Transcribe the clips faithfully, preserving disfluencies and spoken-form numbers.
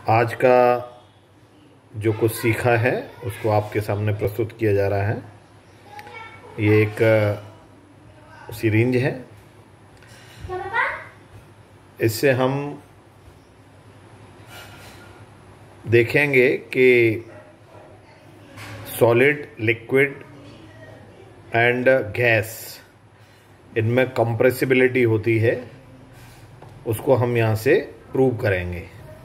आज का जो कुछ सीखा है उसको आपके सामने प्रस्तुत किया जा रहा है। ये एक सिरिंज है। इससे हम देखेंगे कि सॉलिड, लिक्विड एंड गैस, इनमें कंप्रेसिबिलिटी होती है, उसको हम यहाँ से प्रूव करेंगे।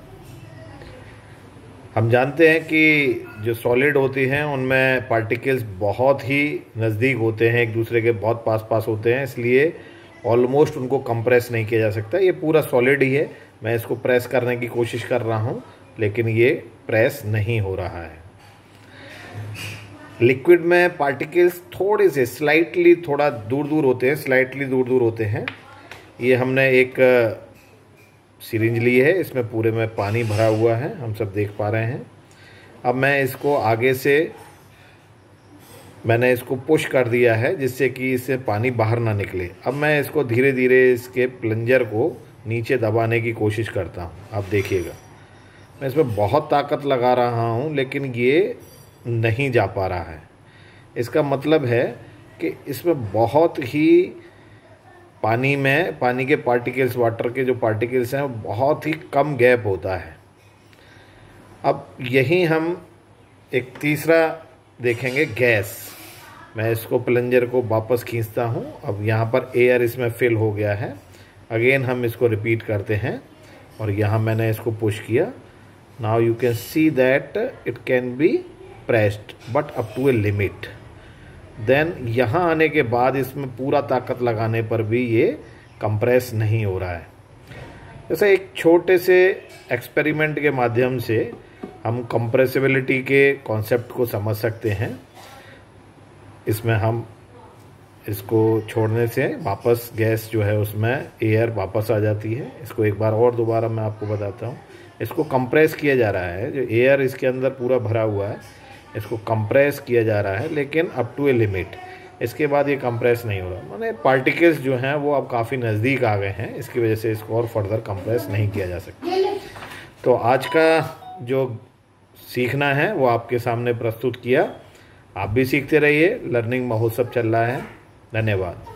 हम जानते हैं कि जो सॉलिड होती हैं उनमें पार्टिकल्स बहुत ही नज़दीक होते हैं, एक दूसरे के बहुत पास पास होते हैं, इसलिए ऑलमोस्ट उनको कंप्रेस नहीं किया जा सकता। ये पूरा सॉलिड ही है। मैं इसको प्रेस करने की कोशिश कर रहा हूँ लेकिन ये प्रेस नहीं हो रहा है। लिक्विड में पार्टिकल्स थोड़े से स्लाइटली थोड़ा दूर दूर होते हैं, स्लाइटली दूर दूर होते हैं। ये हमने एक सिरिंज ली है, इसमें पूरे में पानी भरा हुआ है, हम सब देख पा रहे हैं। अब मैं इसको आगे से मैंने इसको पुश कर दिया है जिससे कि इससे पानी बाहर ना निकले। अब मैं इसको धीरे धीरे इसके प्लंजर को नीचे दबाने की कोशिश करता हूँ। आप देखिएगा, मैं इसमें बहुत ताकत लगा रहा हूँ लेकिन ये नहीं जा पा रहा है। इसका मतलब है कि इसमें बहुत ही पानी में पानी के पार्टिकल्स, वाटर के जो पार्टिकल्स हैं, बहुत ही कम गैप होता है। अब यही हम एक तीसरा देखेंगे, गैस। मैं इसको प्लंजर को वापस खींचता हूँ। अब यहाँ पर एयर इसमें फिल हो गया है। अगेन हम इसको रिपीट करते हैं और यहाँ मैंने इसको पुश किया। Now you can see that it can be pressed but up to a limit. Then यहाँ आने के बाद इसमें पूरा ताकत लगाने पर भी ये कंप्रेस नहीं हो रहा है। जैसे एक छोटे से एक्सपेरिमेंट के माध्यम से हम कंप्रेसिबिलिटी के कॉन्सेप्ट को समझ सकते हैं। इसमें हम इसको छोड़ने से वापस गैस जो है उसमें एयर वापस आ जाती है। इसको एक बार और दोबारा मैं आपको बताता हूँ। इसको कंप्रेस किया जा रहा है, जो एयर इसके अंदर पूरा भरा हुआ है इसको कंप्रेस किया जा रहा है, लेकिन अप टू ए लिमिट। इसके बाद ये कंप्रेस नहीं हो रहा, माने पार्टिकल्स जो हैं वो अब काफ़ी नज़दीक आ गए हैं, इसकी वजह से इसको और फर्दर कंप्रेस नहीं किया जा सकता। तो आज का जो सीखना है वो आपके सामने प्रस्तुत किया। आप भी सीखते रहिए, लर्निंग महोत्सव चल रहा है। धन्यवाद।